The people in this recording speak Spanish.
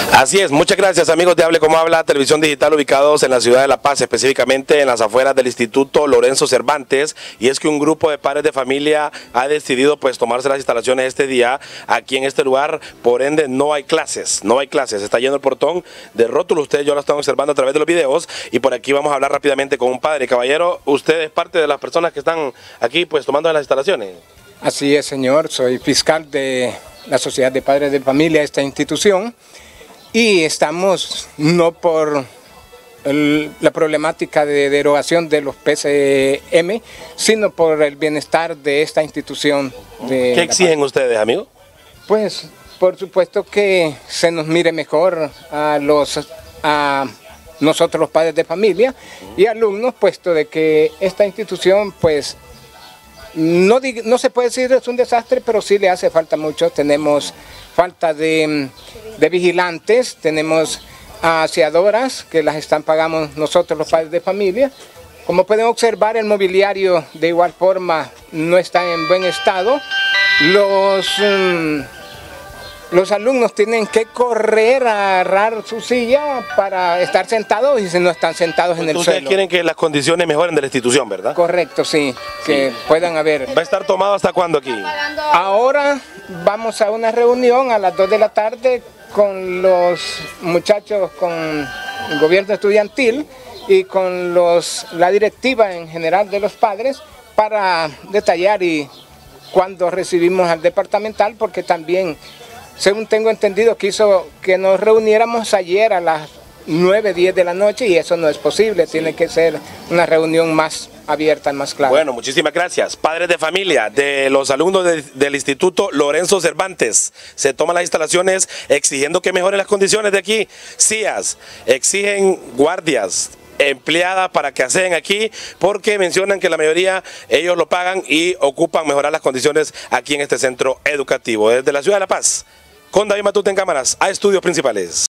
Así es, muchas gracias amigos de Hable Como Habla, televisión digital, ubicados en la ciudad de La Paz, específicamente en las afueras del Instituto Lorenzo Cervantes. Y es que un grupo de padres de familia ha decidido pues tomarse las instalaciones este día aquí en este lugar. Por ende no hay clases, está lleno el portón de rótulos. Ustedes yo lo están observando a través de los videos. Y por aquí vamos a hablar rápidamente con un padre. Caballero, usted es parte de las personas que están aquí pues tomando las instalaciones. Así es, señor, soy fiscal de la Sociedad de Padres de Familia, esta institución. Y estamos no por la problemática de derogación de los PCM, sino por el bienestar de esta institución. ¿Qué exigen ustedes, amigo? Pues, por supuesto que se nos mire mejor a nosotros los padres de familia y alumnos, puesto de que esta institución, pues, no se puede decir es un desastre, pero sí le hace falta mucho. Tenemos falta de vigilantes, tenemos aseadoras que las pagamos nosotros los padres de familia. Como pueden observar, el mobiliario de igual forma no está en buen estado. Los alumnos tienen que correr a agarrar su silla para estar sentados y si no están sentados en el suelo. Ustedes quieren que las condiciones mejoren de la institución, ¿verdad? Correcto, sí, que puedan haber. ¿Va a estar tomado hasta cuándo aquí? Ahora vamos a una reunión a las 2 de la tarde con los muchachos, con el gobierno estudiantil y con la directiva en general de los padres para detallar y cuando recibimos al departamental, porque también, según tengo entendido, quiso que nos reuniéramos ayer a las 9, 10 de la noche y eso no es posible, tiene que ser una reunión más abierta, más clara. Bueno, muchísimas gracias. Padres de familia de los alumnos del Instituto Lorenzo Cervantes se toman las instalaciones exigiendo que mejoren las condiciones de aquí. CIAs exigen guardias empleadas para que aseen aquí porque mencionan que la mayoría ellos lo pagan y ocupan mejorar las condiciones aquí en este centro educativo. Desde la ciudad de La Paz, con David Matute en cámaras, a estudios principales.